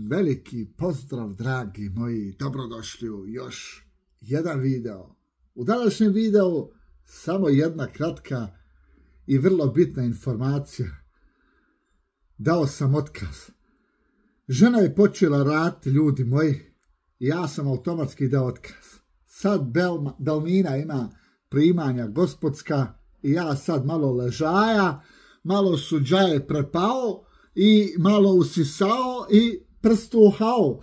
veliki pozdrav, dragi moji, dobrodošli u još jedan video. U današnjem videu samo jedna kratka i vrlo bitna informacija. Dao sam otkaz. Žena je počela raditi, ljudi moji, i ja sam automatski dao otkaz. Sad Belmina ima primanja gospodska i ja sad malo ležaja, malo suđaje prepao i malo usisao i prstuhao.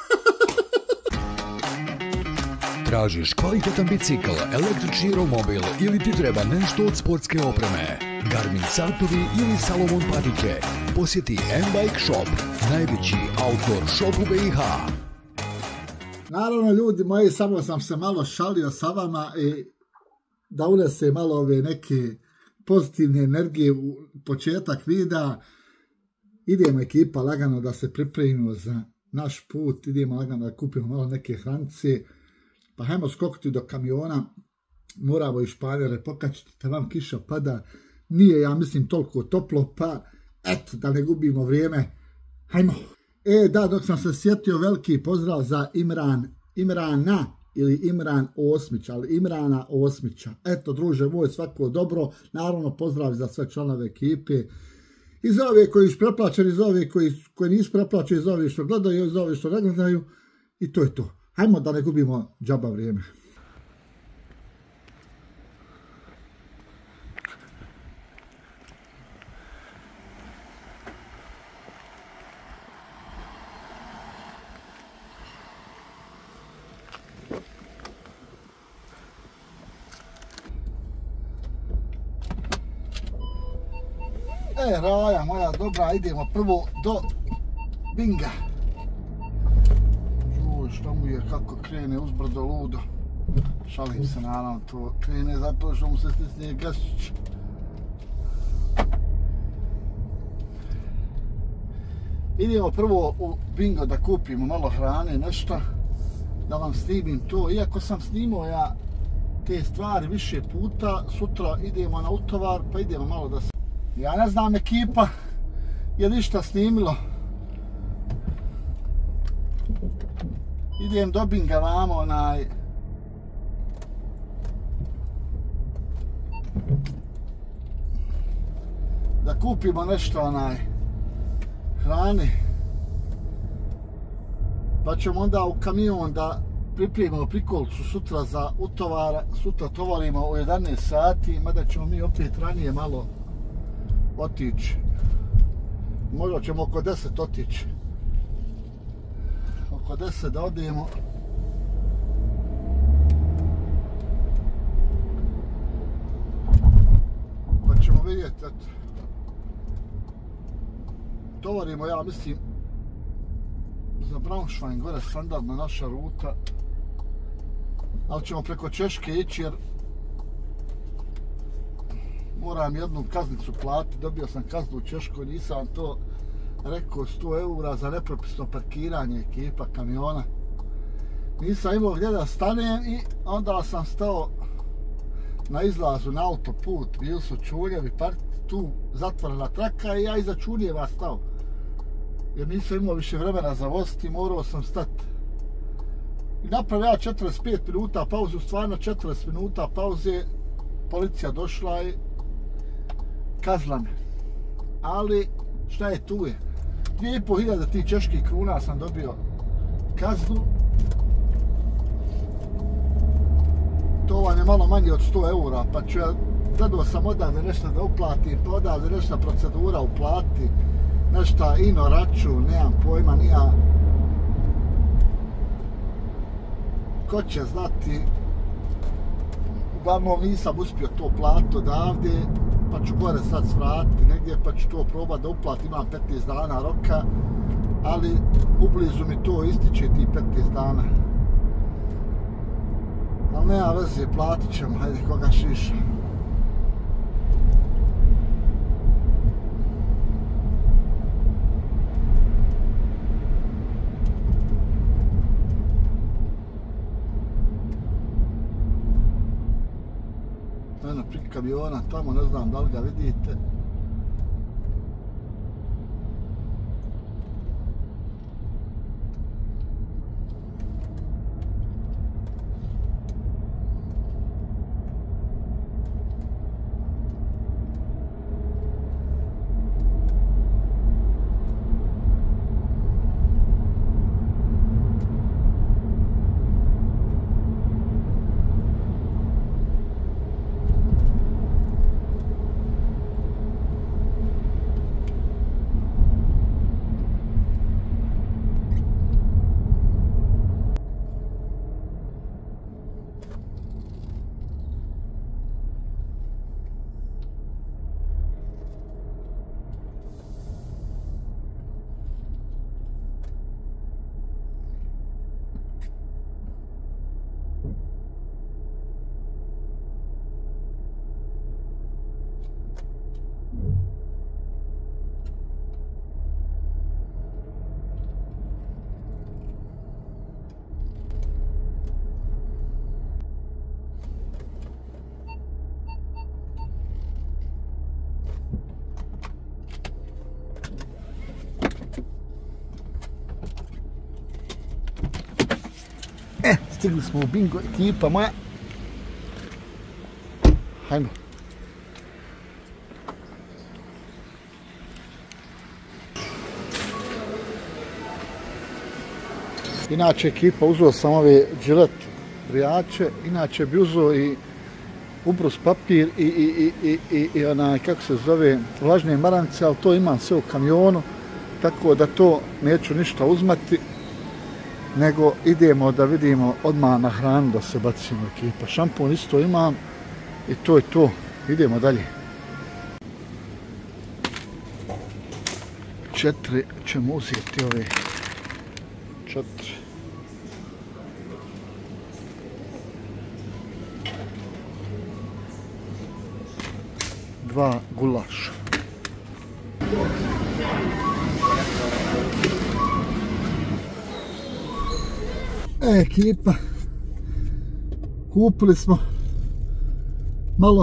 Tražiš kvalitetan bicikl, električni romobil ili ti treba nešto od sportske opreme? Garmin satovi ili Salomon patike? Posjeti M-Bike Shop, najveći outdoor shop u BiH. Naravno, ljudi moji, samo sam se malo šalio sa vama i da unese malo ove neke pozitivne energije u početak videa. Idemo ekipa lagano da se pripremimo za naš put, idemo lagano da kupimo malo neke hranice, pa hajmo skokati do kamiona, moramo i španjere pokačiti, da vam kiša pada, nije, ja mislim, toliko toplo, pa eto, da ne gubimo vrijeme, hajmo. Da, dok sam se sjetio, veliki pozdrav za Imrana ili Imran Osmić, ali Imrana Osmića. Eto, druže moj, svako dobro, naravno pozdrav za sve članove ekipe, i za ove koji su preplaćeni, za ove koji nisu preplaćeni, za ove što gledaju, za ove što ne gledaju, i to je to. Hajmo da ne gubimo džaba vrijeme. Raja moja dobra, idemo prvo do Binga. Žuj, što mu je, kako krene uzbrdo ludo. Šalim se, naravno, to krene zato što mu se stisne gasić. Idemo prvo u Bingo da kupimo malo hrane, nešto, da vam snimim to. Iako sam snimao ja te stvari više puta, sutra idemo na utovar, pa idemo malo da se... Ja ne znam, ekipa je ništa snimilo. Idem do Binga vamo, da kupimo nešto hrane. Pa ćemo onda u kamion da pripremimo prikolicu sutra za utovara. Sutra tovarimo u 11 sati, mada ćemo mi opet ranije malo otići. Možda ćemo oko 10 otići. Oko 10 da odemo. Pa ćemo vidjeti. Tovarimo, ja mislim, za Braunschweig, gore standardna naša ruta. Ali ćemo preko Češke ići jer moram jednu kaznicu platiti, dobio sam kaznu u Češkoj, nisam to rekao, 100 eura za nepropisno parkiranje ekipa kamiona. Nisam imao gdje da stanem i onda sam stao na izlazu na autoput, bili su čuljevi, tu zatvorena traka i ja iza čuljeva stao. Jer nisam imao više vremena za voziti, morao sam stati. I napravio ja 45 minuta pauzu, stvarno 40 minuta pauze, policija došla i kaznila me. Ali šta je tu je? 2500 tih čeških kruna sam dobio kaznu. To vam je malo manje od 100 eura, pa ću ja, gledao sam odavde nešto da uplatim, pa odavde nešto procedura uplati, nešto ino račun, nemam pojma, nija. Ko će znati? Uglavnom nisam uspio to platiti odavde, pa ću gore sad svratiti negdje, pa ću to probati da uplatim, imam 15 dana roka, ali ublizu mi to ističe ti 15 dana. Ali nema veze, platit ćemo, hajde koga šiša. Eno, prije kamiona, tamo, ne znam da li ga vidite. Stigli smo u bingo, ekipa moja. Hajmo. Inače ekipa, uzeo sam ove Gillette brijače, inače bi uzeo i ubrus papir i onaj, kako se zove, vlažne maramice, ali to imam sve u kamionu, tako da to neću ništa uzmati, nego idemo da vidimo odmah na hranu da se bacimo ekipa. Šampun isto imam i to je to. Idemo dalje. 4 ćemo uzeti ove. 4. Dva gulaša. Ekipa, kupili smo malo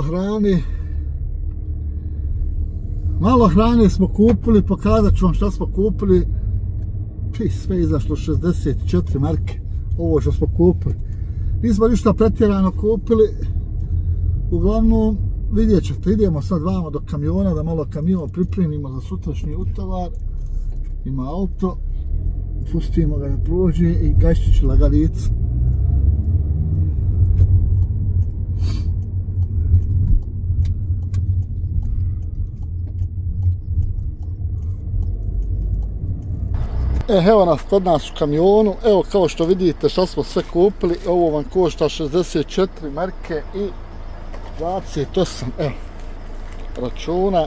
hrane smo kupili, pokazat ću vam šta smo kupili. Sve izašlo 64 marke, ovo što smo kupili. Nismo ništa pretjerano kupili, uglavnom vidjet ćete, idemo sad vamo do kamiona, da malo kamion pripremimo za sutrašnji utovar. Ima auto, pustimo ga da prođe i gašćić lagalicu. Evo nas kod nas u kamionu, evo kao što vidite što smo sve kupili, ovo vam košta 64 marke i 28, evo, računa,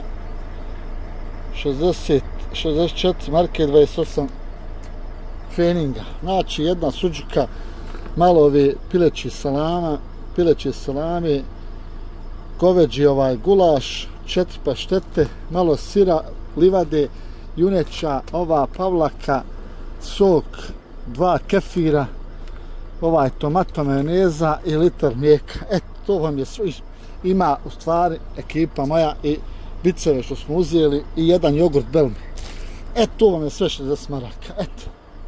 64 marke i 28 feninga, znači jedna suđuka, malo ove pileći salame, goveđi gulaš, 4 paštete, malo sira, livade, juneća, ova pavlaka, sok, 2 kefira, tomata, majoneza i litar mlijeka. Eto, to vam je sve. Ima u stvari ekipa moja i biceve što smo uzeli i jedan jogurt Belmi. Eto, to vam je sve 60 maraka. Eto.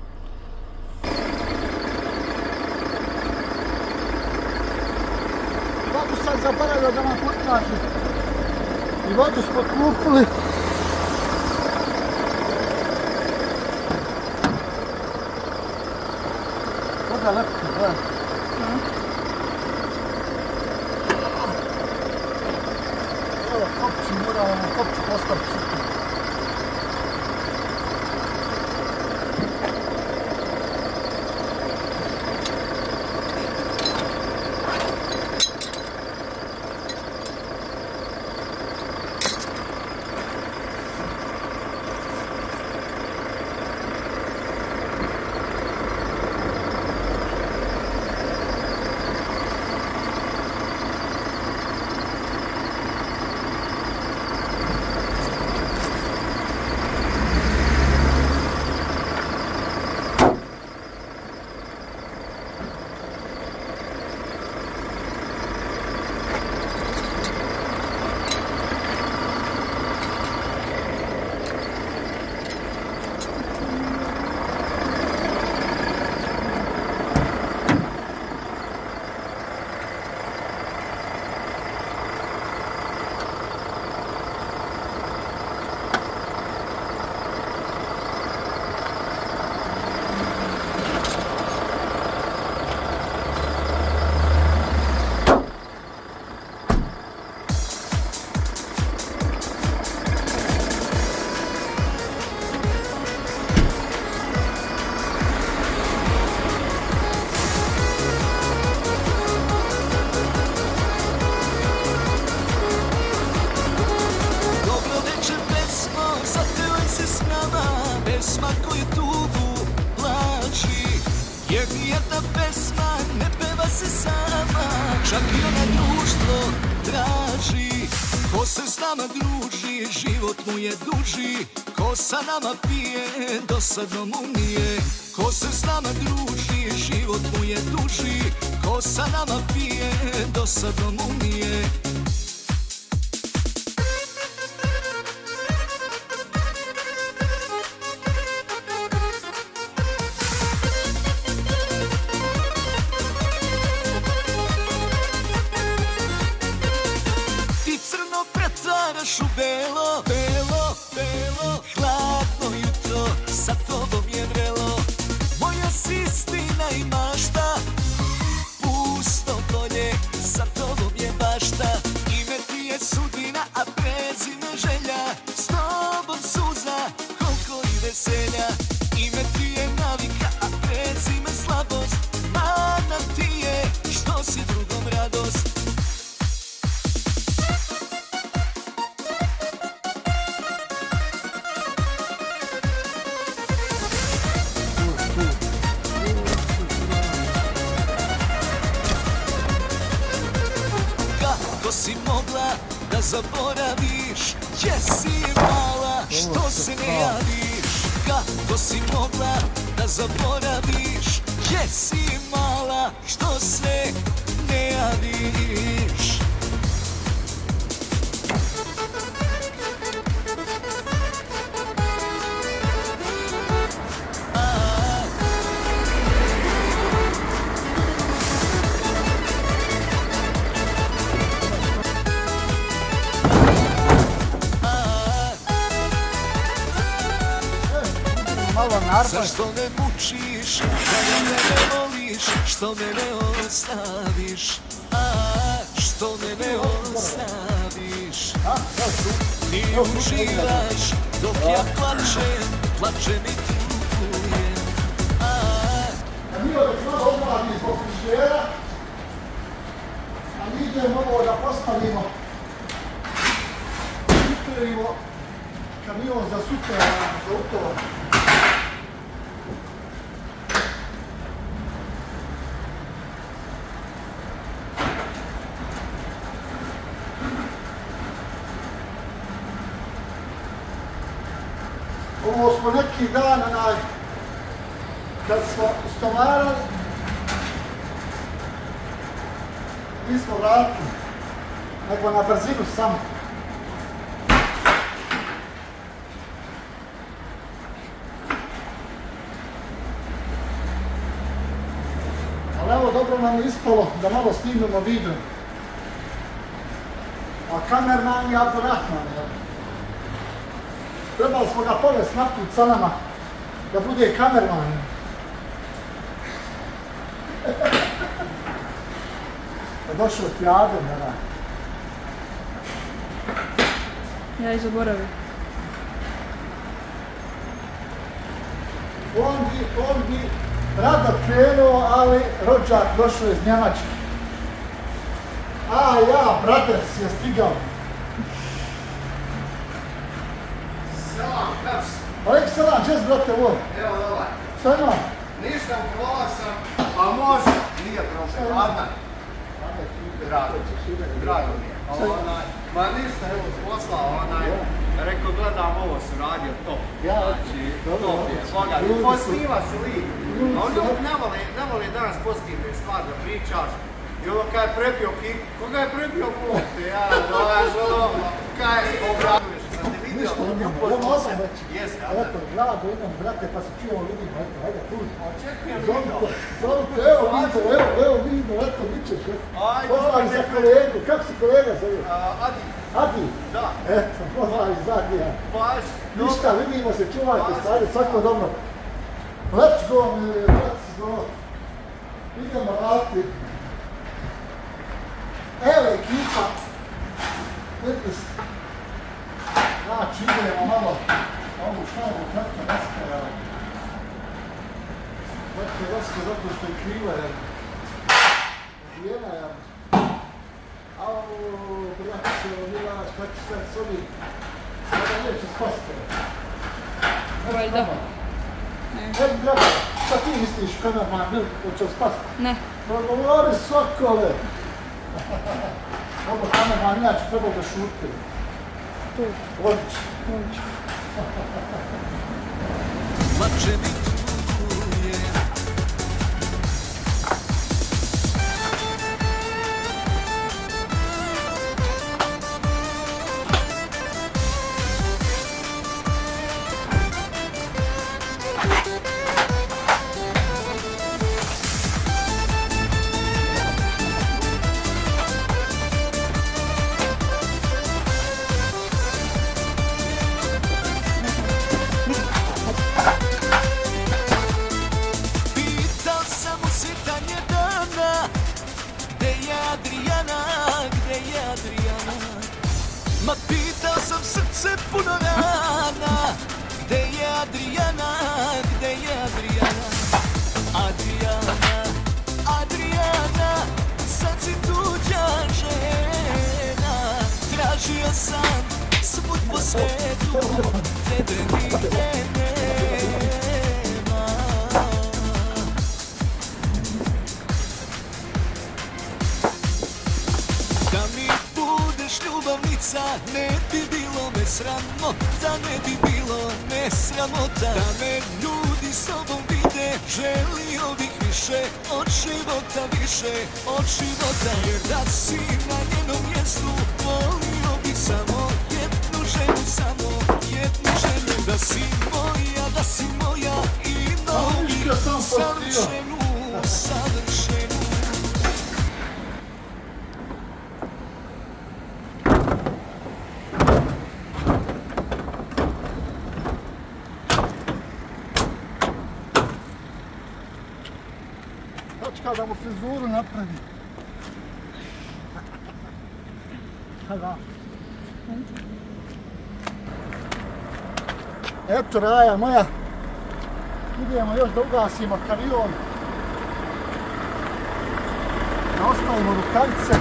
Vodu sam zaboravio da vam pokažem. I vodu smo kupili. Voda lepka, gledaj. Evo, kopči, moramo kopči postaviti sutra. Čak i ona društvo traži. Ko se s nama druži, život mu je duži. Ko sa nama pije, dosadno mu nije. Ko se s nama druži, život mu je duži. Ko sa nama pije, dosadno mu nije. mogla da zaboraviš? Gdje si mala, što se ne javiš? Kako si mogla da zaboraviš? Gdje si mala, što se ne javiš? Zašto me mučiš, kada me ne voliš, što me ne ostaviš? Što me ne ostaviš? Ti uživaš dok ja plačem i tugujem. Mi ovdje malo odmladni zbog frižidera, a mi idemo ovo da postavimo. Pripremimo kamion za sutra, za utorak. Ovo smo neki dan, kad smo istovarali, nismo vratili, nego na brzinu samo. Ali evo, dobro nam je ispalo da malo snimimo video. A kamerman je Abdurrahman, jel? Trebali smo ga povesti naput sa nama, da bude kamerman. Da došao ti Adem, da. Ja i zaboravim. On bi rado krenuo, ali rođak došao iz Njemačke. A ja, bratec, je stigao. Selam, kako si? Alek selam, čest brate ovo. Evo ovaj. Šta ima? Ništa, uprava sam, pa može. Nije problem, Adnan. Drago mi je. Ma ništa, evo poslao rekao gledam ovo su radio top. Znači, top je, boga. Postiva se lik. A on ljudi ne voli danas pozitivne stvari da pričaš. I ono kaj je prebio kiku, koga je prebio kote, ja, dojaš ono, kaj obraduješ. Ništa imamo, imamo osam već. Jeste, eto, gradu idem, brate, pa se čujemo, vidimo, eto, hajde, tu. Očekujem Zovite, evo vidimo, eto, bit ćeš, eto. Pozdravi za kolegu, kako se kolega zove? Adi. Adi? Da. Eto, pozdravi za Adija. Baš. Ništa, vidimo se, čuvajte, stvari, svako dobro. Let's go, let's go. Idemo raditi. Evo ekipa. Vidite se. Znači, idemo malo ovu šalu kratko raskara. Kratko raskara zato što je kriva, jer odvijena je. Au, brate, Milaš, kako ću sad s ovim? Sada neće spasti. Valjda. Hajde, drago, šta ti misliš, kamerman, hoće spasti? Ne. Progovori, sokole! Ovo kamerman, inače trebao da šuti. Tu. Odlično. Plačem i tugujem. Ma pitao sam srce puno rana, gde je Adriana, gde je Adriana? Adriana, Adriana, sad si tuđa žena. Tražio sam svud po svetu, tebe nigde nema. Da mi budeš sramota, ne bi bilo ne sramota. Da me ljudi s tobom vide, želio bih više od života, više od života. Jer da si na njenom mjestu, volio bih samo jednu ženu, samo jednu ženu. Da si moja i novi savršenu, savršenu. Čekaj da mu frizuru napravi. Kada? Eto Raja moja. Idemo još da ugasimo kamion. Da ostavimo rukavice.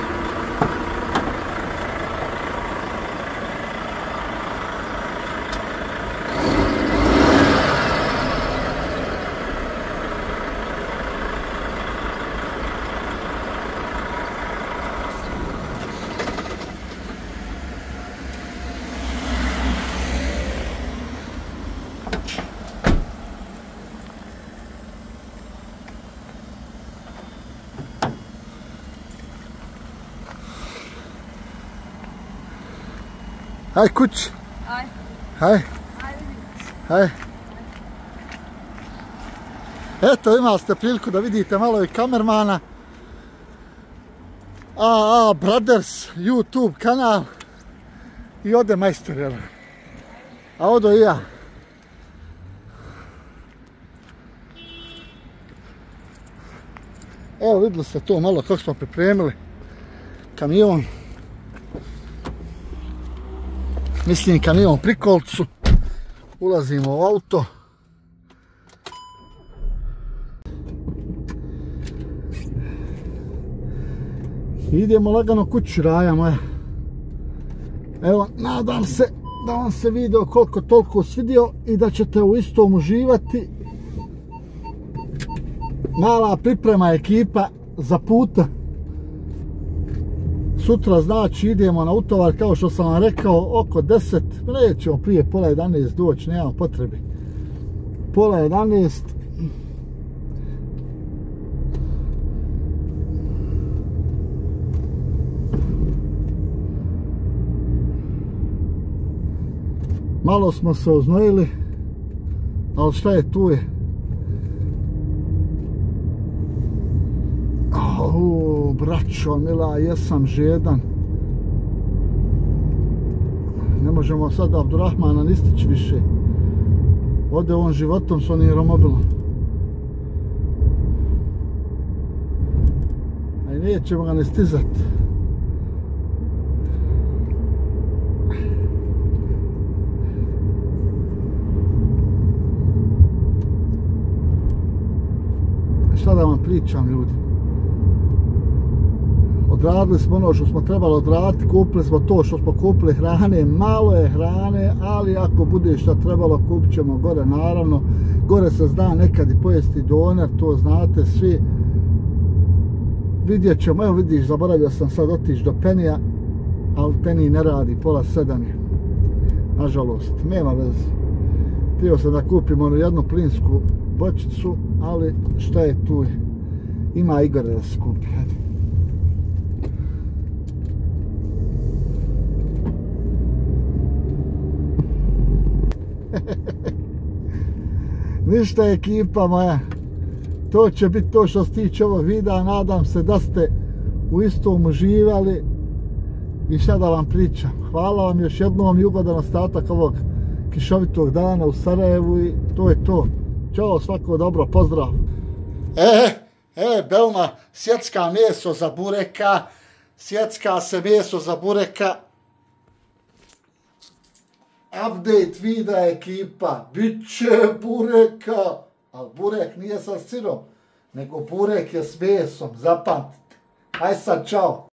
Haj kući. Aj. Haj. Haj. Eto, imali ste priliku da vidite malo i kamermana. AA Brothers YouTube kanal. I ode majstor, jel? A odo i ja. Evo vidjeli ste to malo kako smo pripremili kamion. Mislim kamion pri kolcu. Ulazimo u auto. Idemo lagano kući Raja moja. Evo, nadam se da vam se video koliko toliko svidio i da ćete u istom uživati. Mala priprema ekipa za puta. Sutra znači idemo na utovar kao što sam vam rekao oko 10, nećemo prije pola 11 doći, nemamo potrebe. Pola 11. Malo smo se oznojili, ali šta je tu je. Braćo mila, jesam žedan. Ne možemo sad Abdurrahmana ni stići više. Ode on životom s onim romobilom. A i nećemo ga ne stizat. Šta da vam pričam ljudi? Odradili smo ono što smo trebali odraditi, kupili smo to što smo kupili hrane, malo je hrane, ali ako bude šta trebalo kupit ćemo gore naravno. Gore se zna nekad i pojesti doner, to znate svi. Vidjet ćemo, evo vidiš, zaboravio sam sad otići do Penija, ali Penij ne radi, pola 7 je. Nažalost, nema veze. Htio sam da kupim onu jednu plinsku bočicu, ali šta je tu? Ima Igore da se kupi, hajde. Ništa ekipa moja, to će biti to što se tiče ovog videa, nadam se da ste u istom uživali i šta da vam pričam. Hvala vam još jednom i ugodan ostatak ovog kišovitog dana u Sarajevu i to je to. Ćao, svako dobro, pozdrav. Belma, sjecka meso za bureka, sjecka se meso za bureka. Update videa ekipa, bit će bureka, ali burek nije sa sirom, nego burek je s mesom, zapamtite. Aj sad, čao.